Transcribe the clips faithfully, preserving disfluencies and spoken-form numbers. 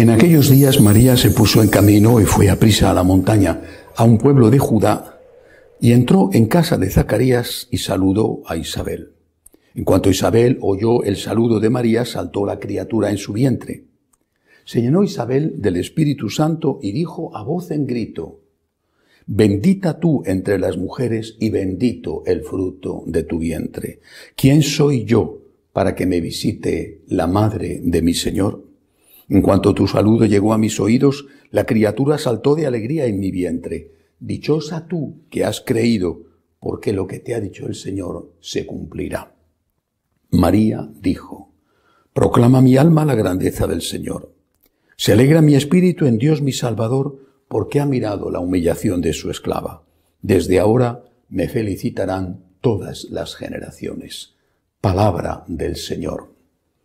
En aquellos días María se puso en camino y fue aprisa a la montaña, a un pueblo de Judá, y entró en casa de Zacarías y saludó a Isabel. En cuanto Isabel oyó el saludo de María, saltó la criatura en su vientre. Se llenó Isabel del Espíritu Santo y dijo a voz en grito: Bendita tú entre las mujeres y bendito el fruto de tu vientre. ¿Quién soy yo para que me visite la madre de mi Señor? En cuanto tu saludo llegó a mis oídos, la criatura saltó de alegría en mi vientre. Dichosa tú que has creído, porque lo que te ha dicho el Señor se cumplirá. María dijo: Proclama mi alma la grandeza del Señor. Se alegra mi espíritu en Dios mi Salvador, porque ha mirado la humillación de su esclava. Desde ahora me felicitarán todas las generaciones. Palabra del Señor.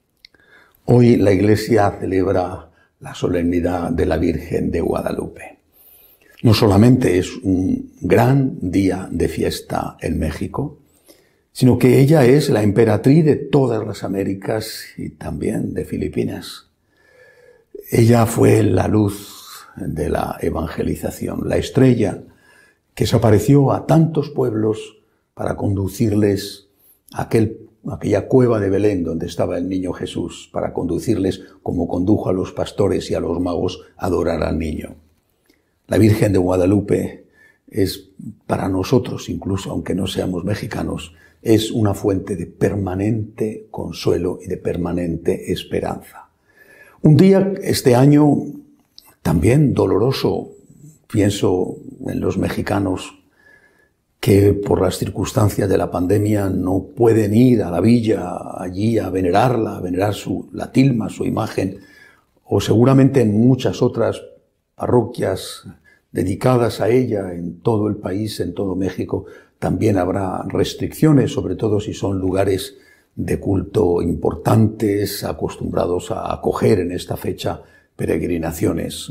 Hoy la Iglesia celebra la solemnidad de la Virgen de Guadalupe. No solamente es un gran día de fiesta en México, sino que ella es la emperatriz de todas las Américas y también de Filipinas. Ella fue la luz de la evangelización, la estrella que se apareció a tantos pueblos para conducirles a aquel aquella cueva de Belén donde estaba el niño Jesús, para conducirles como condujo a los pastores y a los magos a adorar al niño. La Virgen de Guadalupe es para nosotros, incluso aunque no seamos mexicanos, es una fuente de permanente consuelo y de permanente esperanza. Un día, este año, también doloroso, pienso en los mexicanos que por las circunstancias de la pandemia no pueden ir a la villa allí a venerarla, a venerar su, la tilma, su imagen, o seguramente en muchas otras parroquias dedicadas a ella en todo el país, en todo México, también habrá restricciones, sobre todo si son lugares de culto importantes, acostumbrados a acoger en esta fecha peregrinaciones.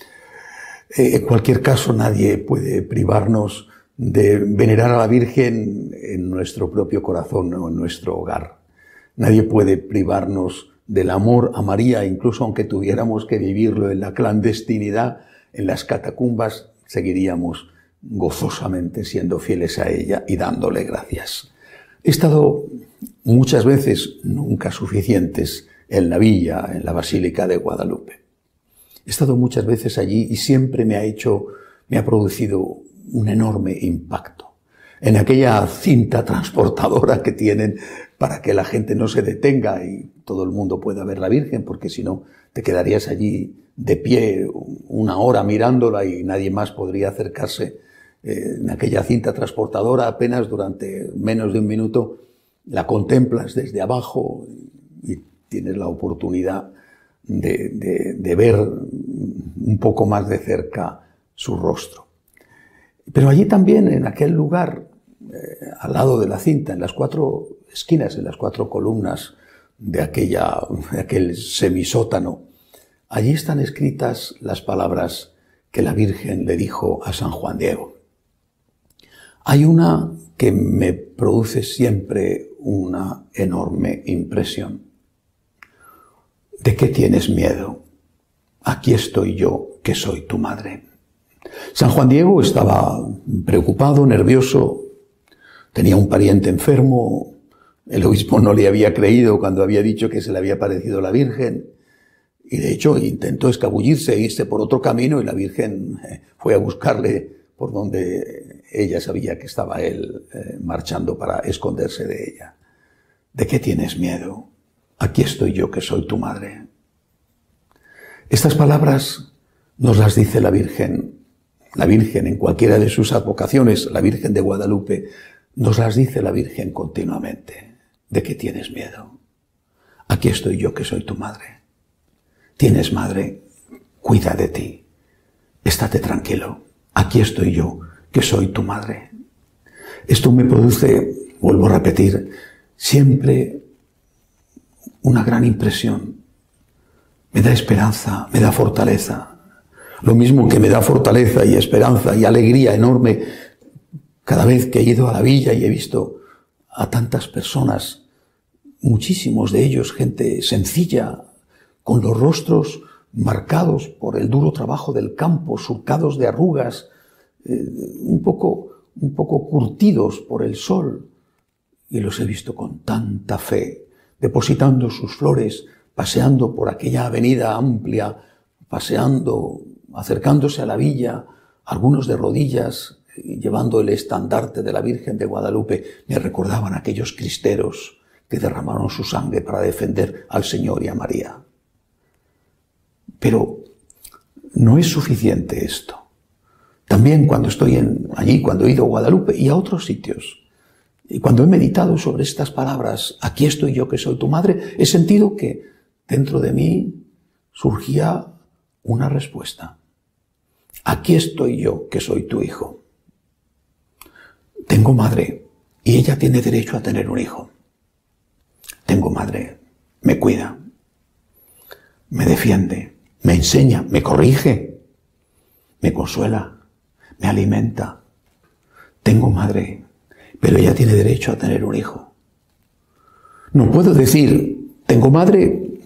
En cualquier caso, nadie puede privarnos de venerar a la Virgen en nuestro propio corazón o en nuestro hogar. Nadie puede privarnos del amor a María, incluso aunque tuviéramos que vivirlo en la clandestinidad, en las catacumbas, seguiríamos gozosamente siendo fieles a ella y dándole gracias. He estado muchas veces, nunca suficientes, en la villa, en la Basílica de Guadalupe. He estado muchas veces allí y siempre me ha hecho, me ha producido un enorme impacto. En aquella cinta transportadora que tienen para que la gente no se detenga y todo el mundo pueda ver la Virgen, porque si no te quedarías allí de pie una hora mirándola y nadie más podría acercarse. Eh, en aquella cinta transportadora apenas durante menos de un minuto la contemplas desde abajo y tienes la oportunidad de, de, de ver un poco más de cerca su rostro. Pero allí también, en aquel lugar, eh, al lado de la cinta, en las cuatro esquinas, en las cuatro columnas de, aquella, de aquel semisótano, allí están escritas las palabras que la Virgen le dijo a San Juan Diego. Hay una que me produce siempre una enorme impresión. ¿De qué tienes miedo? Aquí estoy yo, que soy tu madre. San Juan Diego estaba preocupado, nervioso, tenía un pariente enfermo, el obispo no le había creído cuando había dicho que se le había aparecido la Virgen, y de hecho intentó escabullirse e irse por otro camino y la Virgen fue a buscarle por donde ella sabía que estaba él eh, marchando para esconderse de ella. ¿De qué tienes miedo? Aquí estoy yo, que soy tu madre. Estas palabras nos las dice la Virgen. La Virgen, en cualquiera de sus advocaciones, la Virgen de Guadalupe, nos las dice la Virgen continuamente. ¿De qué tienes miedo? Aquí estoy yo, que soy tu madre. Tienes madre, cuida de ti. Estate tranquilo. Aquí estoy yo, que soy tu madre. Esto me produce, vuelvo a repetir, siempre una gran impresión. Me da esperanza, me da fortaleza. Lo mismo que me da fortaleza y esperanza y alegría enorme cada vez que he ido a la villa y he visto a tantas personas, muchísimos de ellos, gente sencilla, con los rostros marcados por el duro trabajo del campo, surcados de arrugas, eh, un poco, un poco curtidos por el sol, y los he visto con tanta fe, depositando sus flores, paseando por aquella avenida amplia, paseando, acercándose a la villa, algunos de rodillas, llevando el estandarte de la Virgen de Guadalupe. Me recordaban aquellos cristeros que derramaron su sangre para defender al Señor y a María. Pero no es suficiente esto. También cuando estoy en, allí, cuando he ido a Guadalupe y a otros sitios, y cuando he meditado sobre estas palabras, aquí estoy yo que soy tu madre, he sentido que dentro de mí surgía una respuesta. Aquí estoy yo que soy tu hijo. Tengo madre y ella tiene derecho a tener un hijo. Tengo madre, me cuida, me defiende, me enseña, me corrige, me consuela, me alimenta. Tengo madre, pero ella tiene derecho a tener un hijo. No puedo decir, tengo madre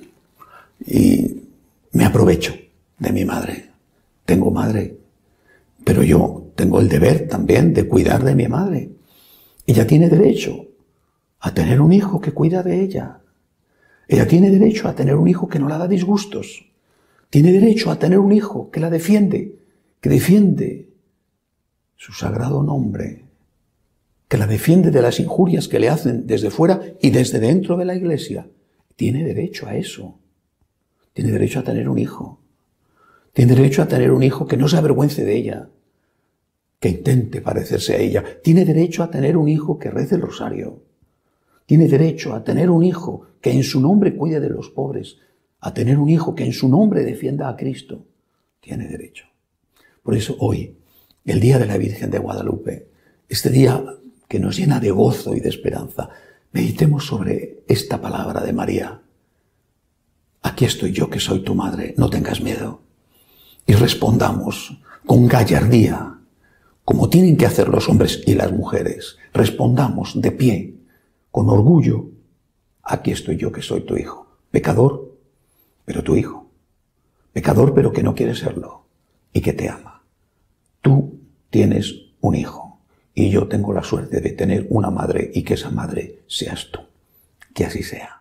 y me aprovecho de mi madre. Tengo madre, pero yo tengo el deber también de cuidar de mi madre. Ella tiene derecho a tener un hijo que cuida de ella. Ella tiene derecho a tener un hijo que no la da disgustos. Tiene derecho a tener un hijo que la defiende, que defiende su sagrado nombre, que la defiende de las injurias que le hacen desde fuera y desde dentro de la iglesia. Tiene derecho a eso. Tiene derecho a tener un hijo. Tiene derecho a tener un hijo que no se avergüence de ella, que intente parecerse a ella. Tiene derecho a tener un hijo que rece el rosario. Tiene derecho a tener un hijo que en su nombre cuide de los pobres, a tener un hijo que en su nombre defienda a Cristo. Tiene derecho. Por eso hoy, el día de la Virgen de Guadalupe, este día que nos llena de gozo y de esperanza, meditemos sobre esta palabra de María. Aquí estoy yo que soy tu madre, no tengas miedo. Y respondamos con gallardía, como tienen que hacer los hombres y las mujeres. Respondamos de pie, con orgullo. Aquí estoy yo que soy tu hijo. Pecador, pero tu hijo. Pecador, pero que no quiere serlo y que te ama. Tú tienes un hijo y yo tengo la suerte de tener una madre y que esa madre seas tú. Que así sea.